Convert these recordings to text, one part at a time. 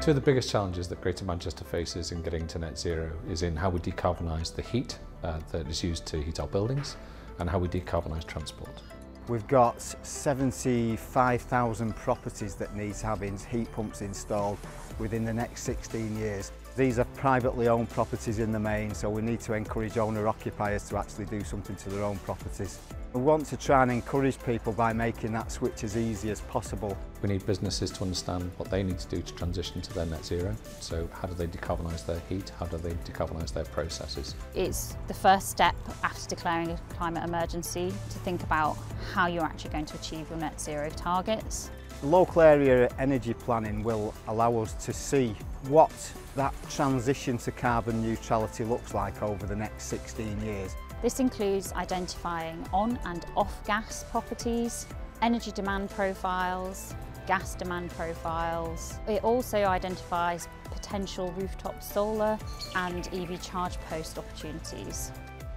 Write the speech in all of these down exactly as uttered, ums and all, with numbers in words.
Two of the biggest challenges that Greater Manchester faces in getting to net zero is in how we decarbonise the heat uh, that is used to heat our buildings and how we decarbonise transport. We've got seventy-five thousand properties that need having heat pumps installed within the next sixteen years. These are privately owned properties in the main, so we need to encourage owner-occupiers to actually do something to their own properties. We want to try and encourage people by making that switch as easy as possible. We need businesses to understand what they need to do to transition to their net zero. So how do they decarbonise their heat? How do they decarbonise their processes? It's the first step after declaring a climate emergency to think about how you're actually going to achieve your net zero targets. Local area energy planning will allow us to see what that transition to carbon neutrality looks like over the next sixteen years. This includes identifying on and off gas properties, energy demand profiles, gas demand profiles. It also identifies potential rooftop solar and E V charge post opportunities.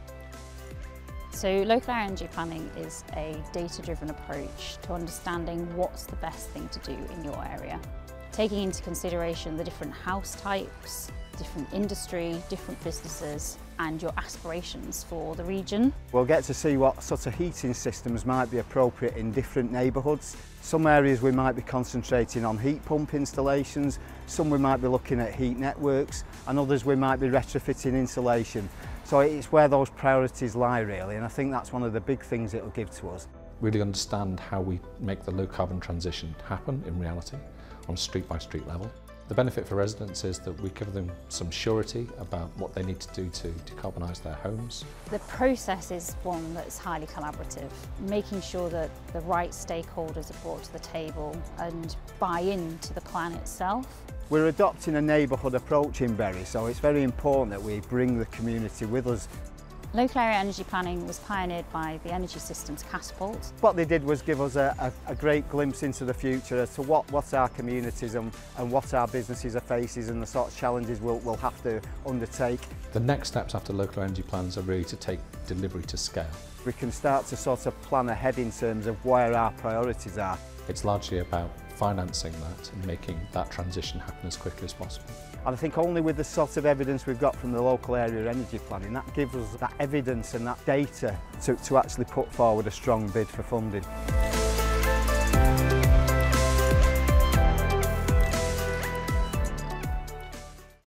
So local area energy planning is a data-driven approach to understanding what's the best thing to do in your area, taking into consideration the different house types, different industry, different businesses and your aspirations for the region. We'll get to see what sort of heating systems might be appropriate in different neighbourhoods. Some areas we might be concentrating on heat pump installations, some we might be looking at heat networks and others we might be retrofitting insulation. So it's where those priorities lie really, and I think that's one of the big things it'll give to us. Really understand how we make the low carbon transition happen in reality on a street by street level. The benefit for residents is that we give them some surety about what they need to do to decarbonise their homes. The process is one that's highly collaborative, making sure that the right stakeholders are brought to the table and buy into the plan itself. We're adopting a neighbourhood approach in Bury, so it's very important that we bring the community with us. Local area energy planning was pioneered by the Energy Systems Catapult. What they did was give us a, a, a great glimpse into the future as to what, what our communities and, and what our businesses are facing and the sort of challenges we'll, we'll have to undertake. The next steps after local energy plans are really to take delivery to scale. We can start to sort of plan ahead in terms of where our priorities are. It's largely about financing that and making that transition happen as quickly as possible. And I think only with the sort of evidence we've got from the local area energy planning, that gives us that evidence and that data to, to actually put forward a strong bid for funding.